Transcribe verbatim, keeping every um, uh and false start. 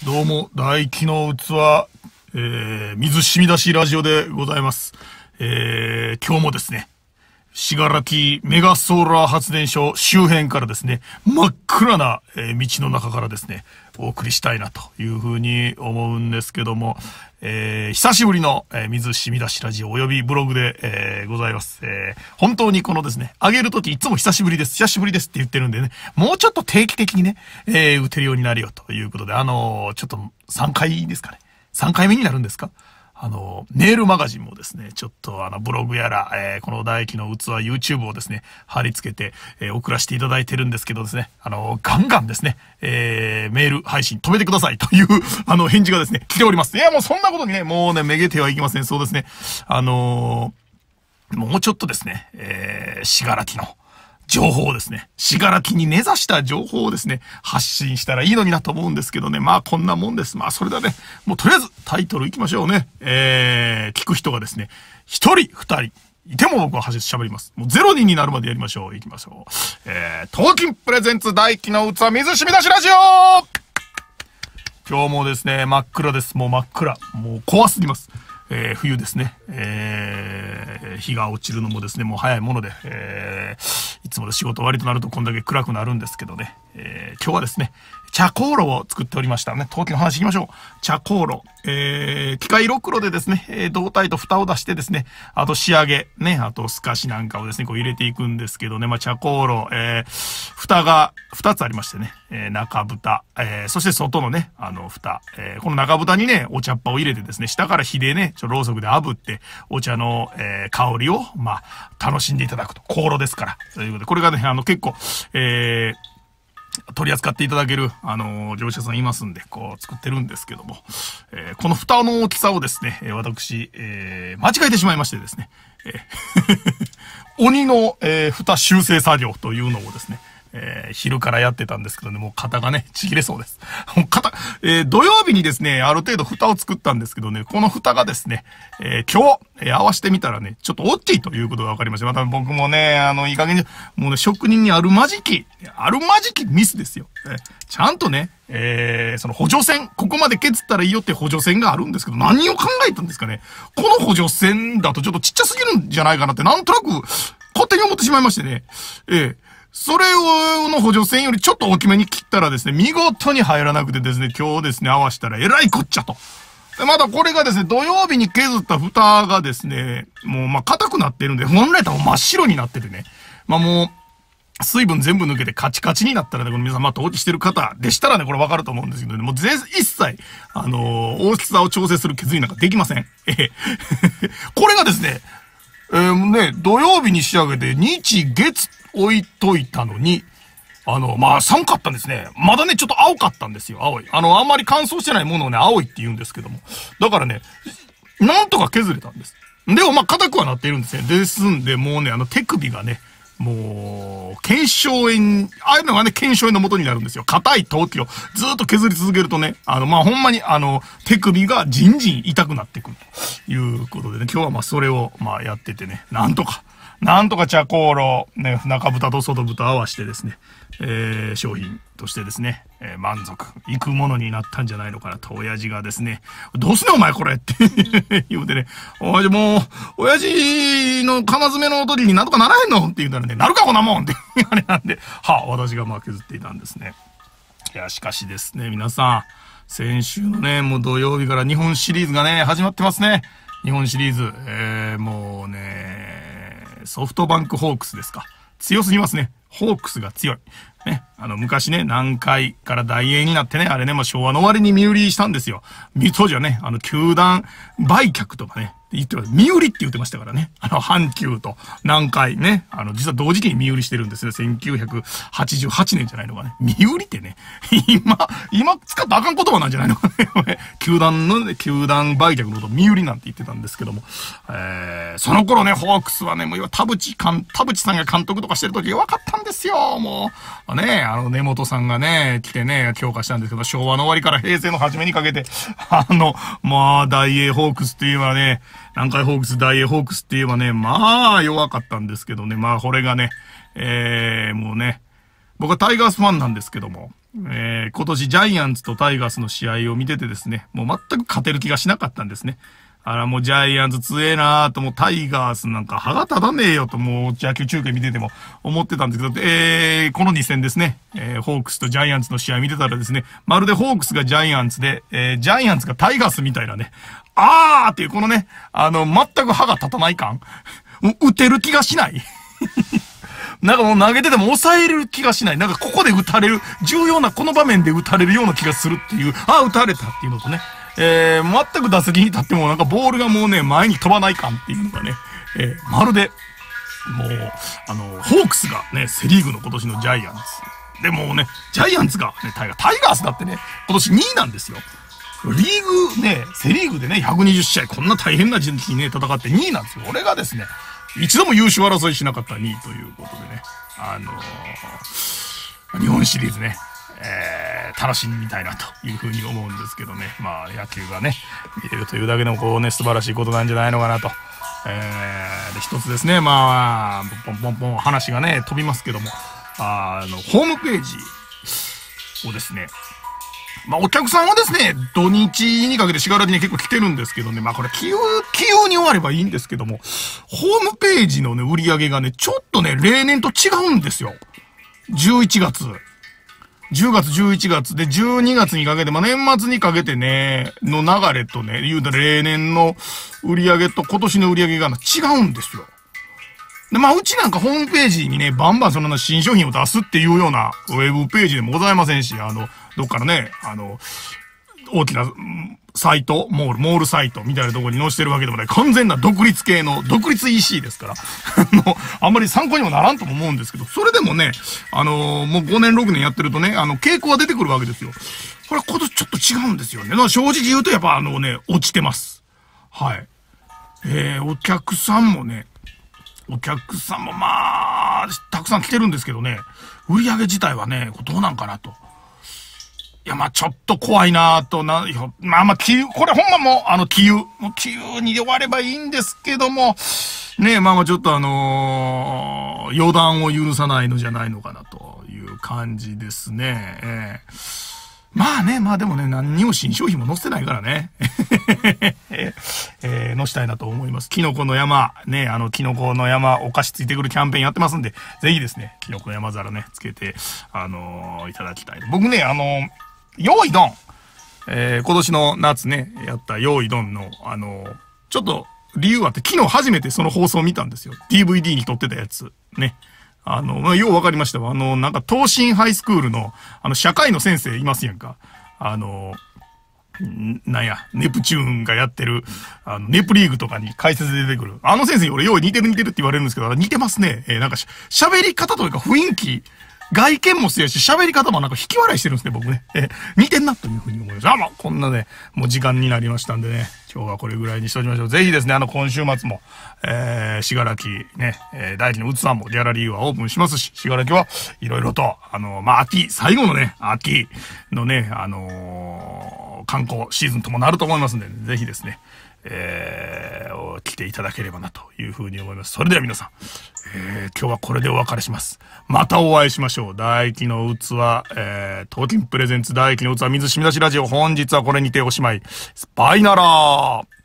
どうも、大気の器、えー、水染み出しラジオでございます。えー、今日もですね、信楽メガソーラー発電所周辺からですね、真っ暗な、えー、道の中からですね、お送りしたいなというふうに思うんですけども、えー、久しぶりの、えー、水染み出しラジオおよびブログで、えー、ございます。えー、本当にこのですね、上げるときいつも久しぶりです、久しぶりですって言ってるんでね、もうちょっと定期的にね、えー、打てるようになるよということで、あのー、ちょっとさんかいですかね。さんかいめになるんですか？あの、メールマガジンもですね、ちょっとあの、ブログやら、えー、この唾液の器 YouTube をですね、貼り付けて、えー、送らせていただいてるんですけどですね、あの、ガンガンですね、えー、メール配信止めてくださいという、あの、返事がですね、来ております。いや、もうそんなことにね、もうね、めげてはいけません。そうですね。あのー、もうちょっとですね、えー、信楽の、情報をですね、信楽に根ざした情報をですね、発信したらいいのになと思うんですけどね。まあこんなもんです。まあそれではね、もうとりあえずタイトルいきましょうね。えー、聞く人がですね、一人、二人、いても僕は喋ります。もうゼロ人になるまでやりましょう。いきましょう。えー、東京プレゼンツ大気の器水染み出しラジオ今日もですね、真っ暗です。もう真っ暗。もう怖すぎます。えー、冬ですね。えー、日が落ちるのもですね、もう早いもので、えー、いつもの仕事終わりとなるとこんだけ暗くなるんですけどね、えー、今日はですね、茶香炉を作っておりましたね。陶器の話いきましょう。茶香炉。えー、機械ろくろでですね、えー、胴体と蓋を出してですね、あと仕上げ、ね、あと透かしなんかをですね、こう入れていくんですけどね、まあ、茶香炉、えー、蓋がふたつありましてね、えー、中蓋、えー、そして外のね、あの、蓋、えー、この中蓋にね、お茶っ葉を入れてですね、下から火でね、ちょろうそくで炙って、お茶の、えー、香りを、まあ、楽しんでいただくと。香炉ですから。ということで、これがね、あの、結構、えー、取り扱っていただける、あのー、業者さんいますんで、こう、作ってるんですけども、えー、この蓋の大きさをですね、えー、私、えー、間違えてしまいましてですね、えー、鬼の、えー、蓋修正作業というのをですね、えー、昼からやってたんですけどね、もう肩がね、ちぎれそうです。もう肩、えー、土曜日にですね、ある程度蓋を作ったんですけどね、この蓋がですね、えー、今日、えー、合わせてみたらね、ちょっと大きいということが分かりました。また僕もね、あの、いい加減に、もうね、職人にあるまじき、あるまじきミスですよ。えー、ちゃんとね、えー、その補助線、ここまで削ったらいいよって補助線があるんですけど、何を考えたんですかね。この補助線だとちょっとちっちゃすぎるんじゃないかなって、なんとなく、勝手に思ってしまいましてね。えーそれを、の補助線よりちょっと大きめに切ったらですね、見事に入らなくてですね、今日ですね、合わせたらえらいこっちゃと。でまたこれがですね、土曜日に削った蓋がですね、もうまあ硬くなってるんで、本来だと真っ白になっててね、まあもう、水分全部抜けてカチカチになったらね、この皆さん、まあ、陶器してる方でしたらね、これわかると思うんですけどね、もう全、一切、あのー、大きさを調整する削りなんかできません。ええ。これがですね、えー、ね、土曜日に仕上げて、日、月、置いといたのに、あの、まあ、寒かったんですね。まだね、ちょっと青かったんですよ、青い。あの、あんまり乾燥してないものをね、青いって言うんですけども。だからね、なんとか削れたんです。でも、まあ、硬くはなっているんですね。ですんで、もうね、あの、手首がね、もう、腱鞘炎、ああいうのがね、腱鞘炎の元になるんですよ。硬い陶器をずっと削り続けるとね、あの、まあ、ほんまに、あの、手首がじんじん痛くなってくるということでね、今日はまあ、それを、まあ、やっててね、なんとか、なんとか茶香炉、ね、中蓋と外蓋合わせてですね、えー、商品としてですね、えー、満足いくものになったんじゃないのかなと、親父がですね、どうすねお前これって言うてね、親父もう、親父の釜詰めの時になんとかならへんのって言うたらね、なるかこんなもんってあれなんで、はあ、私がまあ削っていたんですね。いや、しかしですね、皆さん、先週のね、もう土曜日から日本シリーズがね、始まってますね。日本シリーズ、えー、もうね、ソフトバンクホークスですか。強すぎますね。ホークスが強い。ね。あの、昔ね、南海から大英になってね、あれね、もう昭和の終わりに身売りしたんですよ。当時はね、あの、球団売却とかね、言ってます。身売りって言ってましたからね。あの、阪急と南海ね、あの、実は同時期に身売りしてるんですよ。せんきゅうひゃくはちじゅうはちねんじゃないのかね。身売りってね、今、今使ったらあかん言葉なんじゃないのかね。球団のね、球団売却のことを身売りなんて言ってたんですけども、えー、その頃ね、ホークスはね、もう田淵監、田淵さんが監督とかしてる時弱かったんですよ、もう。ね、あの、根本さんがね、来てね、強化したんですけど、昭和の終わりから平成の初めにかけて、あの、まあ、大英ホークスっていうのはね、南海ホークス、大英ホークスって言えばね、まあ弱かったんですけどね、まあこれがね、えー、もうね、僕はタイガースファンなんですけども、 えー、今年ジャイアンツとタイガースの試合を見ててですね、もう全く勝てる気がしなかったんですね。あら、もうジャイアンツ強えなーと、もうタイガースなんか歯が立たねえよと、もう野球中継見てても思ってたんですけど、えー、このに戦ですね、えー、ホークスとジャイアンツの試合見てたらですね、まるでホークスがジャイアンツで、えー、ジャイアンツがタイガースみたいなね、あーっていうこのね、あの、全く歯が立たない感。もう打てる気がしない。なんかもう投げてても抑えれる気がしない。なんかここで打たれる、重要なこの場面で打たれるような気がするっていう、ああ、打たれたっていうのとね、えー、全く打席に立ってもなんかボールがもうね、前に飛ばない感っていうのがね、えー、まるで、もう、あの、ホークスがね、セリーグの今年のジャイアンツ。でもね、ジャイアンツがね、タイガー、タイガースだってね、今年にいなんですよ。リーグね、セリーグでね、ひゃくにじゅっ試合、こんな大変な時期にね、戦ってにいなんですよ。俺がですね、一度も優勝争いしなかったにいということでね、あのー、日本シリーズね、えー、楽しみたいなというふうに思うんですけどね、まあ野球がね、見れるというだけでもこうね、素晴らしいことなんじゃないのかなと。えー、で、一つですね、まあ、ポンポンポン話がね、飛びますけども、あの、ホームページをですね、まあ、お客さんはですね、土日にかけてしがらきに結構来てるんですけどね、まあ、これ、気有、気有に終わればいいんですけども、ホームページのね、売り上げがね、ちょっとね、例年と違うんですよ。じゅういちがつ。じゅうがつ、じゅういちがつで、じゅうにがつにかけて、まあ、年末にかけてね、の流れとね、言うたら例年の売り上げと今年の売り上げが違うんですよ。で、まあ、うちなんかホームページにね、バンバンその新商品を出すっていうようなウェブページでもございませんし、あの、どっかのね、あの、大きなサイト、モール、モールサイトみたいなところに載せてるわけでもない、完全な独立系の、独立 イーシー ですから、あの、あんまり参考にもならんとも思うんですけど、それでもね、あのー、もうごねんろくねんやってるとね、あの、傾向は出てくるわけですよ。これ今年ちょっと違うんですよね。だから正直言うとやっぱあのね、落ちてます。はい。えー、お客さんもね、お客さんもまあ、たくさん来てるんですけどね、売り上げ自体はね、どうなんかなと。いや、まあちょっと怖いなぁとな、まあまあ、気流、これほんまもう、あの、気流、もう気流に終わればいいんですけども、ねえ、まあまあちょっとあのー、予断を許さないのじゃないのかなという感じですね。えーまあね、まあでもね、何にも新商品も載せてないからね。えー、載したいなと思います。キノコの山、ね、あの、キノコの山、お菓子ついてくるキャンペーンやってますんで、ぜひですね、キノコ山皿ね、つけて、あのー、いただきたい。僕ね、あのー、用意ドン、えー、今年の夏ね、やった用意ドンの、あのー、ちょっと理由あって、昨日初めてその放送を見たんですよ。ディーブイディー に撮ってたやつ。ね。あの、まあ、ようわかりましたわ。あの、なんか、東進ハイスクールの、あの、社会の先生いますやんか。あの、なんや、ネプチューンがやってる、あの、ネプリーグとかに解説で出てくる。あの先生に俺よう似てる似てるって言われるんですけど、似てますね。えー、なんかし、喋り方というか雰囲気、外見もそうやし、喋り方もなんか引き笑いしてるんですね、僕ね。えー、似てんなというふうに思います。あ、まあ、こんなね、もう時間になりましたんでね、今日はこれぐらいにしておきましょう。ぜひですね、あの、今週末も、えー、しがらき、ね、えー、大輝の器もギャラリーはオープンしますし、しがらきはいろいろと、あの、まあ、秋、最後のね、秋のね、あのー、観光シーズンともなると思いますんで、ね、ぜひですね、えー、来ていただければなというふうに思います。それでは皆さん、えー、今日はこれでお別れします。またお会いしましょう。大輝の器、えー、トーキンプレゼンツ大輝の器水しみ出しラジオ。本日はこれにておしまい。スパイならー。